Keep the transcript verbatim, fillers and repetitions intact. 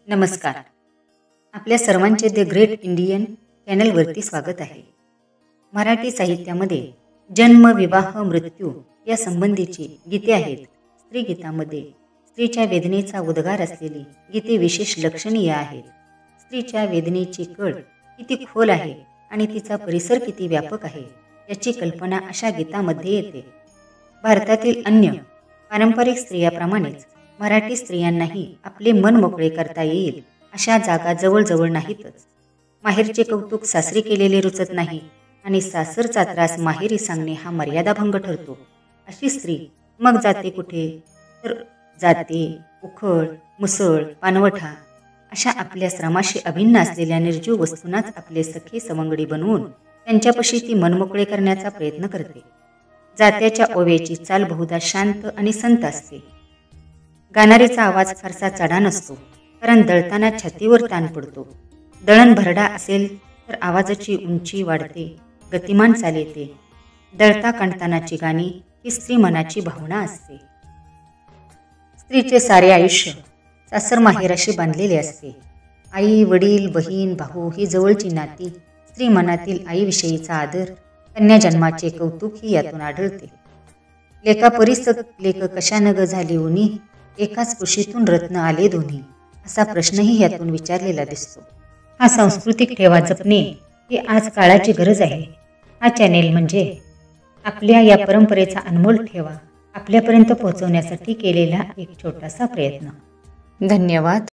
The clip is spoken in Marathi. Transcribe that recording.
नमस्कार. आपल्या सर्वांचे द ग्रेट इंडियन चॅनलवरती स्वागत आहे. मराठी साहित्यामध्ये जन्म, विवाह, मृत्यू या संबंधीची गीते आहेत. स्त्रीगीतामध्ये स्त्रीच्या वेदनेचा उद्गार असलेली गीते विशेष लक्षणीय आहेत. स्त्रीच्या वेदनेची कळ किती खोल आहे आणि तिचा परिसर किती व्यापक आहे याची कल्पना अशा गीतामध्ये येते. भारतातील अन्य पारंपरिक स्त्रियाप्रमाणेच मराठी स्त्रियांनाही आपले मन मोकळे करता येईल अशा जागा जवळजवळ नाहीतच. माहेरचे कौतुक सासरी केलेले रुचत नाही आणि सासरचा त्रास माहेरी सांगणे हा मर्यादाभंग ठरतो. अशी स्त्री मग जाते कुठे? तर जाते उखळ, मुसळ, पानवठा अशा आपल्या श्रमाशी अभिन्न असलेल्या निर्जीव वस्तूंनाच आपले सखे सवंगडी बनवून त्यांच्यापाशी ती मनमोकळे करण्याचा प्रयत्न करते. जात्याच्या ओव्याची चाल बहुधा शांत आणि संत असते. गाणारीचा आवाज फारसा चढा नसतो, कारण दळताना छातीवर ताण पडतो. दळण भरडा असेल तर आवाजाची उंची वाढते, गतिमान चाल येते. दळता काढतानाची गाणी ही स्त्री मनाची भावना असते. स्त्रीचे सारे आयुष्य सासर माहेराशी बांधलेले असते. आई, वडील, बहीण, भाऊ ही जवळची नाती, स्त्री मनातील आईविषयीचा आदर, कन्या जन्माचे कौतुक ही यातून आढळते. लेका परिस लेक कशानं ग झाली उनी, एकाच कुशीतून रत्न आले दोन्ही, असा प्रश्नही यातून विचारलेला दिसतो. हा सांस्कृतिक ठेवा जपणे ही आज काळाची गरज आहे. हा चॅनेल म्हणजे आपल्या या परंपरेचा अनमोल ठेवा आपल्यापर्यंत पोहोचवण्यासाठी केलेला एक छोटासा प्रयत्न. धन्यवाद.